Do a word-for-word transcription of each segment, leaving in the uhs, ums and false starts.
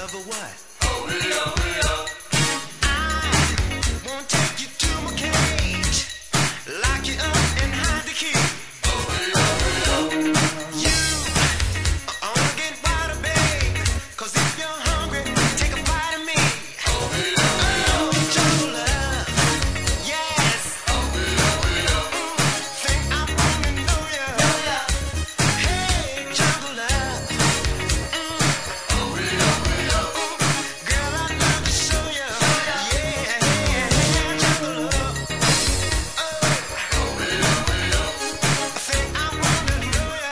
love or what? Oh, we love, we love. I won't take you to my cage, lock you up and hide the key. Oh, we love, we love. You are only get wider, babe, 'cause if you're hungry, take a bite of me. Oh, we love, we love. Oh, jungle love, yes. Oh, we love, we love. Think I wanna know ya. Hey, jungle love, Oh, we love, we love. girl, I'd love to show ya. Yeah, jungle love. Oh, we love, we love. Think I wanna know ya.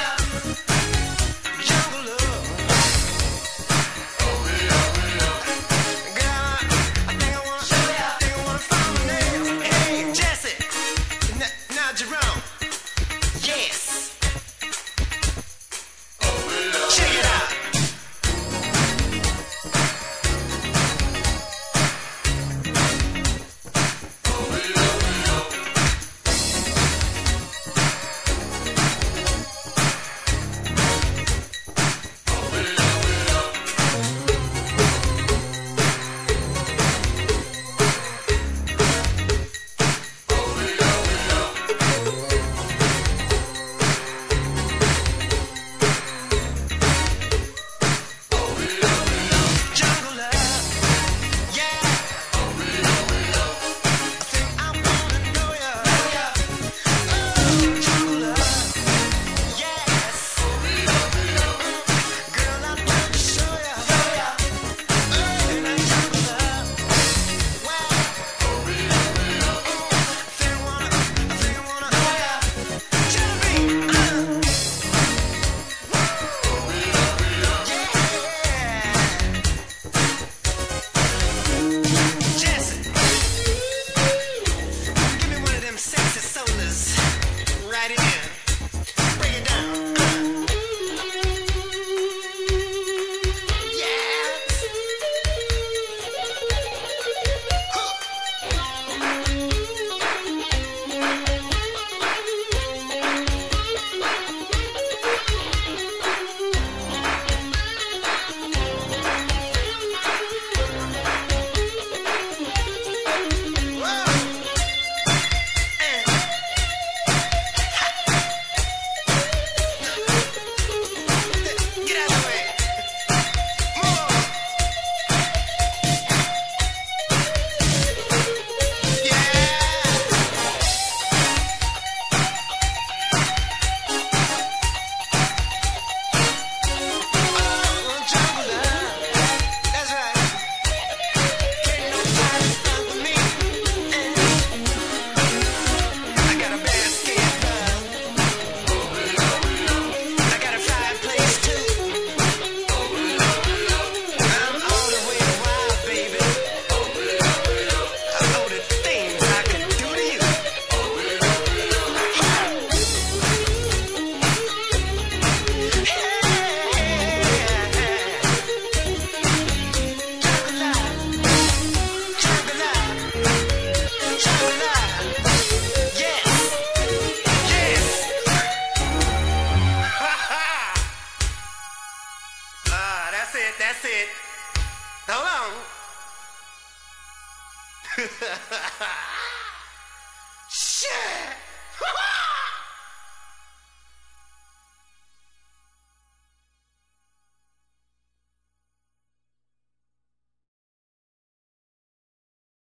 Jungle love. Oh, we love, we love. Girl, I think I wanna show ya. Think I wanna find my name. Hey, Jesse. N- now Jerome. Yes. Oh, we love. Check it out. Oh, we love, we love. Oh, we love, we love. Oh, we love, we love. Oh, we love, we love. Jungle love. Yeah. Oh, we love, we love. I think I wanna know ya. Oh, jungle love. Yes. Oh, we love, we love. Girl, I'd love to show ya. Oh, that jungle love. Wow. Oh, we love, we love. Think I wanna, I think I wanna know ya. Jeremy, uh, Oh, we love, we love. yeah. Jesse, give me one of them sexy sodas. Right in. Break it down. Uh. Yes. Whoa. Eh. Get out of the way. Move. Yeah. Oh, jungle love. That's right. Can't nobody fuck with me. I got a basket love. Oh, we love, we love. I got a fireplace too. Oh, we love, we love. I'm all the way wild, baby. Oh, we love, we love. I know the things I can do to you. Oh, we love, we love. Ah, that's it, that's it. Hold on. Shit!